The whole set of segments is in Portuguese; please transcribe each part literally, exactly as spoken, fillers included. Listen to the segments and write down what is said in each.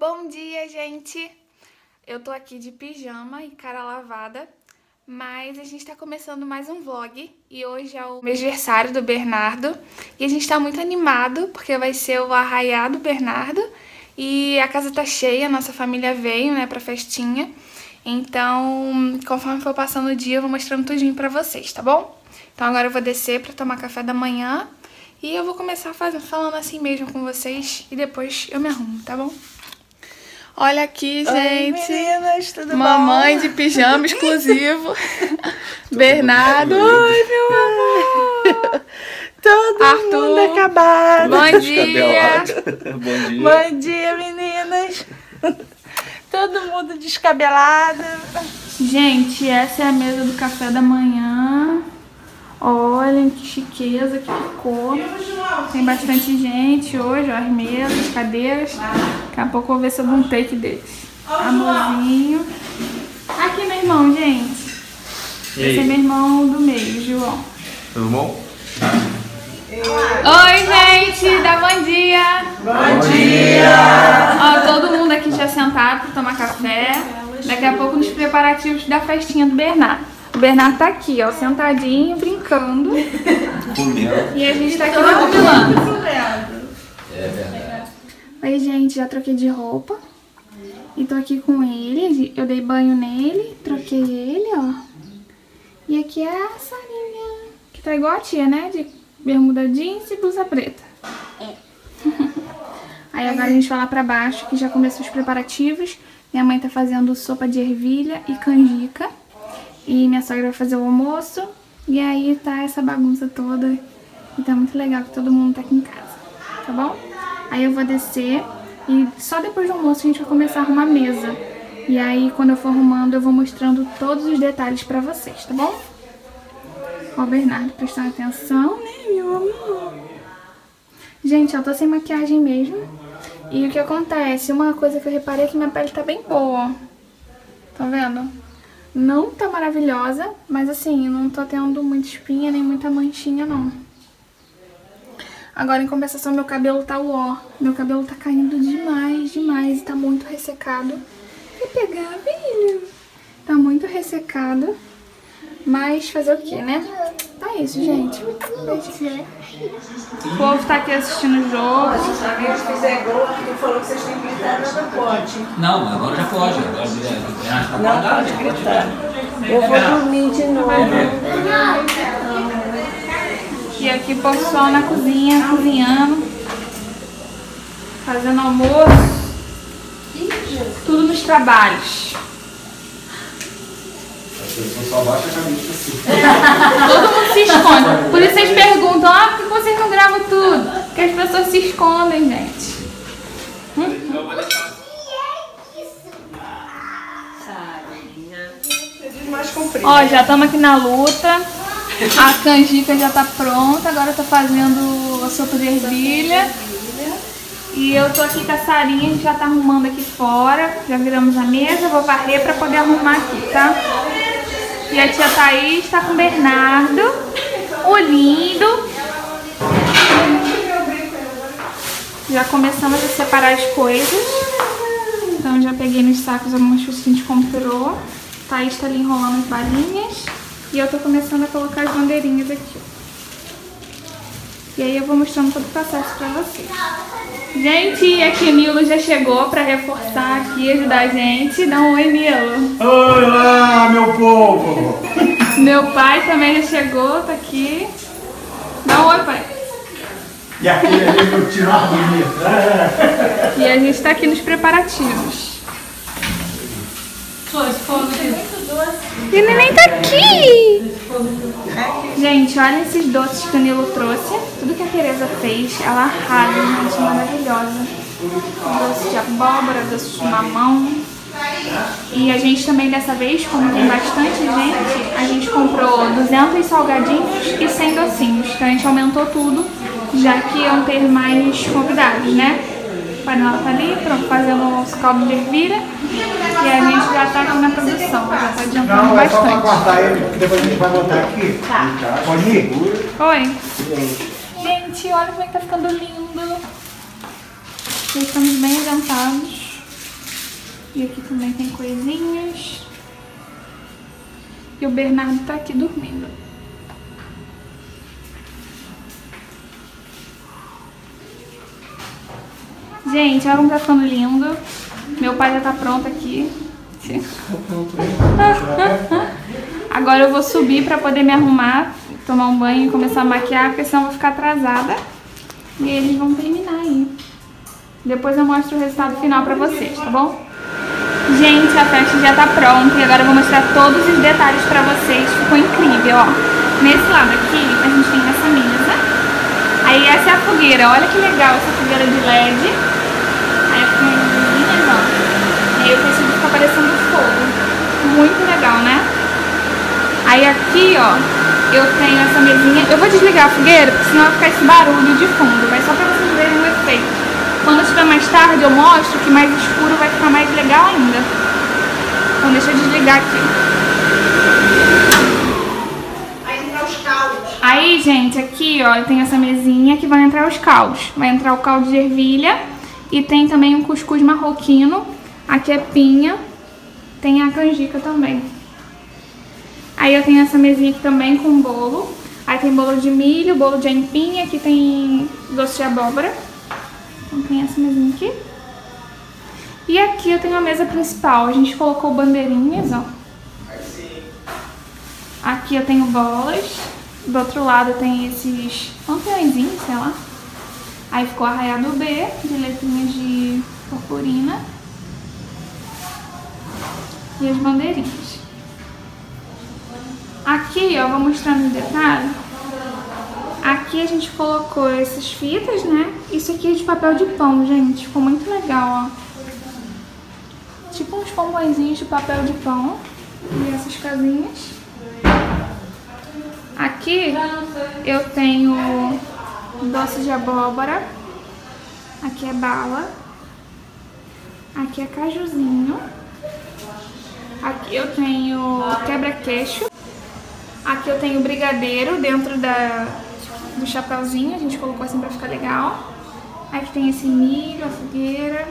Bom dia, gente! Eu tô aqui de pijama e cara lavada, mas a gente tá começando mais um vlog e hoje é o mêsversário do Bernardo e a gente tá muito animado porque vai ser o arraiá do Bernardo e a casa tá cheia, nossa família veio, né, pra festinha. Então, conforme for passando o dia, eu vou mostrando tudinho pra vocês, tá bom? Então agora eu vou descer pra tomar café da manhã e eu vou começar fazendo, falando assim mesmo com vocês e depois eu me arrumo, tá bom? Olha aqui, gente. Oi, meninas, tudo Mamãe bom? de pijama exclusivo. Bernardo. Oi, meu amor. Todo Arthur. mundo acabado. Bom dia. Bom dia. Bom dia, meninas. Todo mundo descabelado. Gente, essa é a mesa do café da manhã. Olhem que chiqueza que ficou. Tem bastante gente hoje, ó, as mesas, as cadeiras. Daqui a pouco eu vou ver se eu dou um take deles. Amorzinho. Aqui meu irmão, gente. Esse é meu irmão do meio, João. Tudo bom? Oi, gente, dá bom dia. Bom dia. Ó, todo mundo aqui já sentado para tomar café. Daqui a pouco nos preparativos da festinha do Bernardo. O Bernardo tá aqui, ó, sentadinho, brincando. Comendo. E a gente tá aqui combinando. É verdade. Oi, gente, já troquei de roupa. E tô aqui com ele. Eu dei banho nele, troquei ele, ó. E aqui é a Sarinha, que tá igual a tia, né? De bermuda jeans e blusa preta. É. Aí agora a gente vai lá pra baixo, que já começou os preparativos. Minha mãe tá fazendo sopa de ervilha e canjica. E minha sogra vai fazer o almoço. E aí tá essa bagunça toda. E tá muito legal que todo mundo tá aqui em casa. Tá bom? Aí eu vou descer. E só depois do almoço a gente vai começar a arrumar a mesa. E aí quando eu for arrumando eu vou mostrando todos os detalhes pra vocês, tá bom? Ó o Bernardo prestando atenção, né, meu amor? Gente, eu tô sem maquiagem mesmo. E o que acontece? Uma coisa que eu reparei é que minha pele tá bem boa. Tá vendo? Não tá maravilhosa, mas assim, não tô tendo muita espinha nem muita manchinha, não. Agora, em compensação, meu cabelo tá uó. Meu cabelo tá caindo demais, demais. E tá muito ressecado. Quer pegar, filho? Tá muito ressecado. Mas fazer o quê, né? Tá isso, gente. Beijo. O povo tá aqui assistindo o jogo. Se alguém fizer gol, ele falou que vocês têm que gritar, nada pode. Não, agora já pode. Agora já tá Não pode gritar. Eu vou dormir de novo. E aqui o pessoal na cozinha, cozinhando, fazendo almoço, tudo nos trabalhos. As pessoas só baixam a cabeça assim. Todo mundo se esconde. Por isso vocês perguntam, ah, por que vocês não gravam tudo? Porque as pessoas se escondem, gente. Hum? Ó, já estamos aqui na luta. A canjica já tá pronta, agora eu tô fazendo a sopa de ervilha. E eu tô aqui com a Sarinha, a gente já tá arrumando aqui fora. Já viramos a mesa, vou varrer pra poder arrumar aqui, tá? E a tia Thaís tá com o Bernardo, o lindo. Já começamos a separar as coisas. Então já peguei nos sacos algumas coisas que a gente comprou. A Thaís tá ali enrolando as balinhas. E eu tô começando a colocar as bandeirinhas aqui. E aí eu vou mostrando todo o processo pra vocês. Gente, aqui o Nilo já chegou pra reforçar aqui, ajudar a gente. Dá um oi, Nilo. Olá, meu povo! Meu pai também já chegou, tá aqui. Dá um oi, pai. E aquele ali é meu tirado bonito. E a gente tá aqui nos preparativos. E o neném tá aqui! Gente, olha esses doces que o Nilo trouxe. Tudo que a Tereza fez, ela arrasa, gente, maravilhosa. Doce de abóbora, doce de mamão. E a gente também, dessa vez, como tem bastante gente, a gente comprou duzentos salgadinhos e cem docinhos. Então a gente aumentou tudo, já que iam ter mais convidados, né? O panela tá ali, pronto, fazendo os caldos de ervilha. E a gente já tá aqui na produção, já tá adiantando Não, é só pra bastante. cortar ele, porque depois a gente vai botar aqui. Tá. Pode ir? Oi. Gente, olha como é que tá ficando lindo. Já estamos bem adiantados. E aqui também tem coisinhas. E o Bernardo tá aqui dormindo. Gente, olha como tá ficando lindo. Meu pai já tá pronto aqui. Agora eu vou subir pra poder me arrumar, tomar um banho e começar a maquiar, porque senão eu vou ficar atrasada. E eles vão terminar aí. Depois eu mostro o resultado final pra vocês, tá bom? Gente, a festa já tá pronta e agora eu vou mostrar todos os detalhes pra vocês. Ficou incrível, ó. Nesse lado aqui, a gente tem essa mesa. Aí essa é a fogueira. Olha que legal essa fogueira de L E D. Aí aqui tem as luzinhas, ó. E aí o tecido fica parecendo fogo. Muito legal, né? Aí aqui, ó, eu tenho essa mesinha. Eu vou desligar a fogueira, porque senão vai ficar esse barulho de fundo. Mas só pra vocês verem o efeito. Quando estiver mais tarde, eu mostro que mais escuro vai ficar mais legal ainda. Então deixa eu desligar aqui. Aí entrar os caldos. Aí, gente, aqui, ó, tem essa mesinha que vai entrar os caldos. Vai entrar o caldo de ervilha e tem também um cuscuz marroquino. Aqui é pinha. Tem a canjica também. Aí eu tenho essa mesinha aqui também com bolo. Aí tem bolo de milho, bolo de aipim. Aqui tem doce de abóbora. Então tem essa mesinha aqui. E aqui eu tenho a mesa principal. A gente colocou bandeirinhas, ó. Aqui eu tenho bolas. Do outro lado tem esses lampiõezinhos, sei lá. Aí ficou arraiado B, de letrinhas de purpurina. E as bandeirinhas. Aqui, ó, vou mostrando em detalhe. Aqui a gente colocou essas fitas, né? Isso aqui é de papel de pão, gente. Ficou muito legal, ó. Tipo uns pombõezinhos de papel de pão. E essas casinhas. Aqui eu tenho doce de abóbora. Aqui é bala. Aqui é cajuzinho. Aqui eu tenho quebra-queixo. Aqui eu tenho brigadeiro dentro da, do chapéuzinho. A gente colocou assim pra ficar legal. Aqui tem esse milho, a fogueira.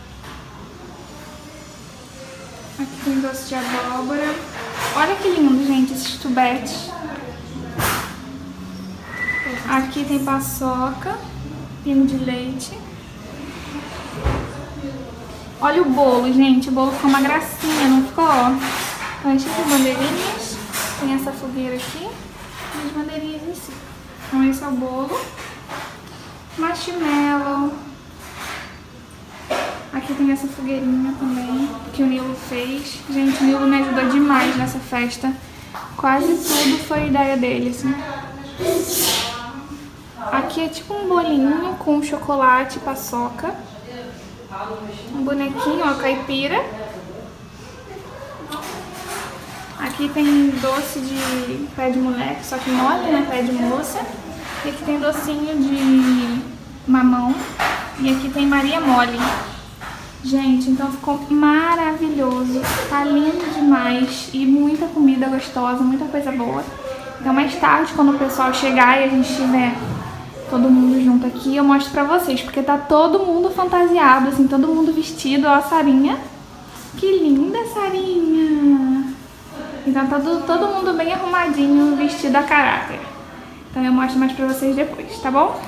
Aqui tem doce de abóbora. Olha que lindo, gente, esses tubetes. Aqui tem paçoca, pingo de leite. Olha o bolo, gente. O bolo ficou uma gracinha, não ficou? Então, enche de bandeirinhas. Tem essa fogueira aqui e as bandeirinhas em cima. Então, esse é o bolo. Marshmallow. Aqui tem essa fogueirinha também, que o Nilo fez. Gente, o Nilo me ajudou demais nessa festa. Quase tudo foi ideia dele, assim. Aqui é tipo um bolinho com chocolate e paçoca. Um bonequinho, ó, caipira. Aqui tem doce de pé de moleque, só que mole, né? Pé de moça. E aqui tem docinho de mamão. E aqui tem Maria Mole. Gente, então ficou maravilhoso. Tá lindo demais. E muita comida gostosa, muita coisa boa. Então mais tarde, quando o pessoal chegar e a gente tiver todo mundo junto aqui, eu mostro pra vocês. Porque tá todo mundo fantasiado, assim, todo mundo vestido. Ó a Sarinha. Que linda, Sarinha. Então tá todo, todo mundo bem arrumadinho, vestido a caráter. Então eu mostro mais pra vocês depois, tá bom?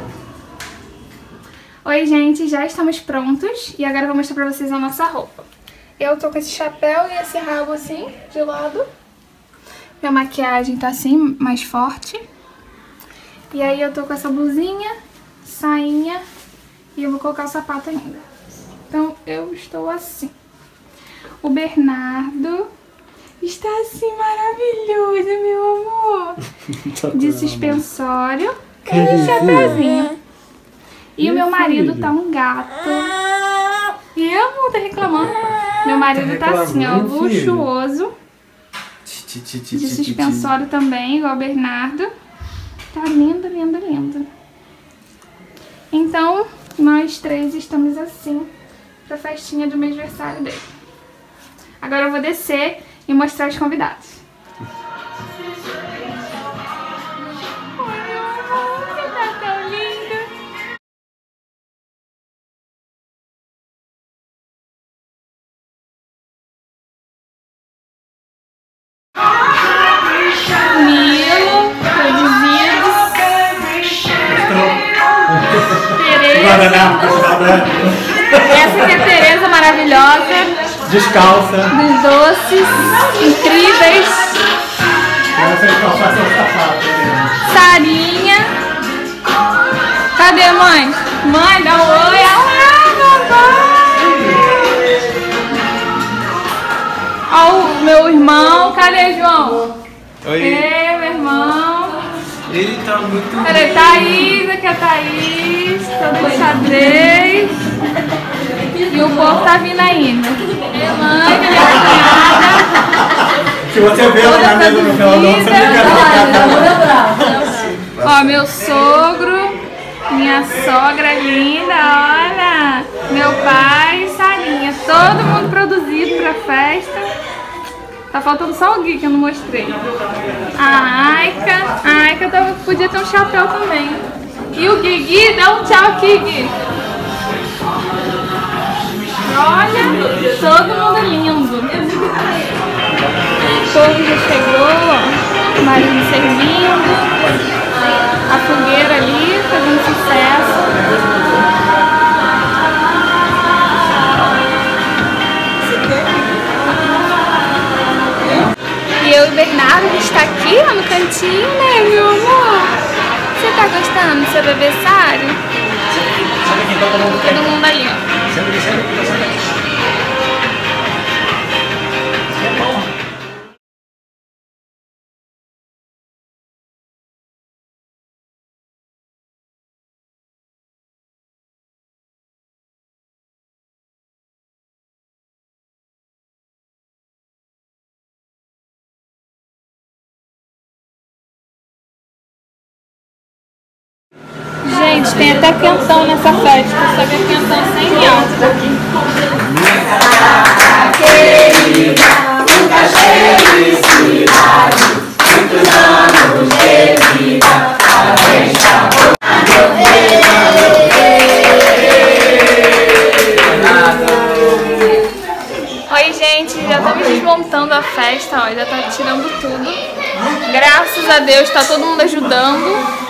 Oi, gente, já estamos prontos. E agora eu vou mostrar pra vocês a nossa roupa. Eu tô com esse chapéu e esse rabo assim, de lado. Minha maquiagem tá assim, mais forte. E aí eu tô com essa blusinha, sainha e eu vou colocar o sapato ainda. Então eu estou assim. O Bernardo está assim maravilhoso, meu amor. De suspensório e de chapéuzinho. E o meu marido tá um gato. E eu não tô reclamando. Meu marido tá assim, ó, luxuoso. De suspensório também, igual o Bernardo. Tá lindo, lindo, lindo. Então, nós três estamos assim pra festinha do mês aniversário dele. Agora eu vou descer e mostrar os convidados. Milo, produzidos. Tereza. Essa aqui é a Tereza maravilhosa. Descalça. Dos doces incríveis. Sarinha. Cadê, mãe? Mãe, dá um oi. Ah, mamãe. Ó o meu irmão. Cadê, João? Oi. Ei, meu irmão. Ele tá muito... Cadê? Thaís, aqui é a Thaís. Todo xadrez. E o povo tá vindo ainda. Mãe, minha cunhada. Se você vê ela na mesa no telão, você fica... Ó, meu sogro, minha sogra linda, olha. Meu pai e Sarinha. Todo mundo produzido pra festa. Tá faltando só o Gui que eu não mostrei. A Aika. A Aika tava, podia ter um chapéu também. E o Gui, Gui, dá um tchau aqui, Gui. Olha, todo mundo lindo. O povo já chegou, ó. O marido servindo. A fogueira ali, fazendo sucesso. E eu e o Bernardo, a gente tá aqui, ó, no cantinho, né, meu amor? Você tá gostando do seu aniversário? Todo mundo ali, ó. Gente, tem até quentão nessa festa. Só que é quentão sem álcool. Querida, muita felicidade, muitos anos de vida, parabéns pra Oi, gente, já estamos desmontando a festa, ó, já tá tirando tudo. Graças a Deus, tá todo mundo ajudando.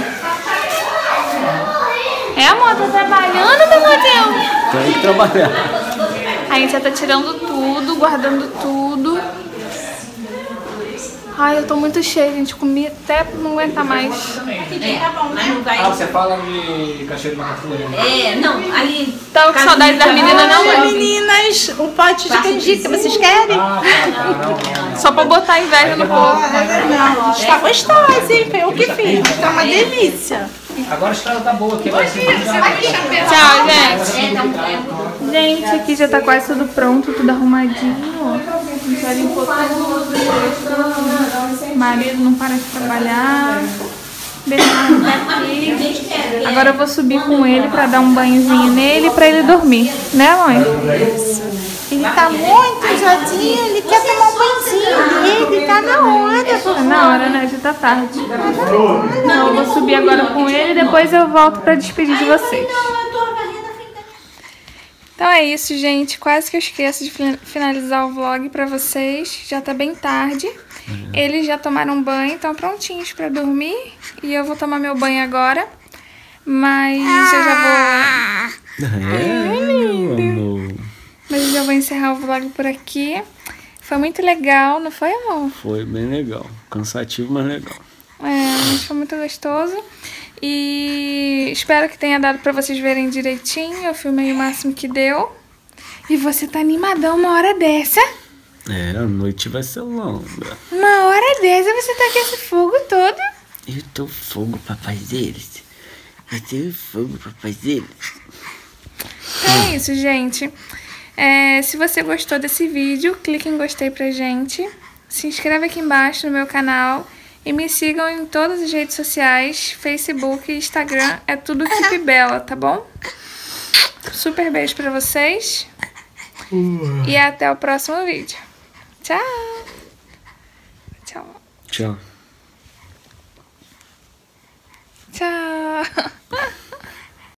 É, amor, tá trabalhando, meu Deus? Tem que trabalhar. A gente já tá tirando tudo, guardando tudo. Ai, eu tô muito cheia, gente. Comi até não aguentar mais. Ah, você fala de cachê de macafuria? É, não, ali... Tava com saudade das meninas, não, mãe? Meninas, um pote de canjica, vocês querem? Ah, tá, tá, não, não. Só pra botar inveja no povo. Não, está gostosa, hein? Foi eu que fiz. Tá uma delícia. Agora a estrada tá boa aqui. Vai ser Tchau, gente. Gente, aqui já tá quase tudo pronto, tudo arrumadinho. A gente já limpou tudo. O marido não para de trabalhar. Bernardo tá aqui. Agora eu vou subir com ele pra dar um banhozinho nele pra ele dormir. Né, mãe? Ele tá muito enjoadinho, ele quer tomar um banhozinho. Ele tá na hora. Tá na hora, né? Já tá tarde. Então eu vou subir agora com ele e depois eu volto pra despedir de vocês. Então é isso, gente. Quase que eu esqueço de finalizar o vlog pra vocês. Já tá bem tarde. Eles já tomaram banho, estão prontinhos pra dormir. E eu vou tomar meu banho agora. Mas eu já vou... É, meu amor. Mas eu já vou encerrar o vlog por aqui. Foi muito legal, não foi, amor? Foi bem legal. Cansativo, mas legal. É, mas foi muito gostoso. E espero que tenha dado pra vocês verem direitinho. Eu filmei o máximo que deu. E você tá animadão uma hora dessa? É, a noite vai ser longa. Uma hora dessa você tá com esse fogo todo? Eu tô fogo pra fazer eles. Eu tenho fogo pra fazer eles. Então é isso, gente. É, se você gostou desse vídeo, clique em gostei pra gente. Se inscreve aqui embaixo no meu canal. E me sigam em todas as redes sociais, Facebook e Instagram. É tudo Equipe Bela, tá bom? Super beijo pra vocês. E até o próximo vídeo. Tchau. Tchau. Tchau. Tchau.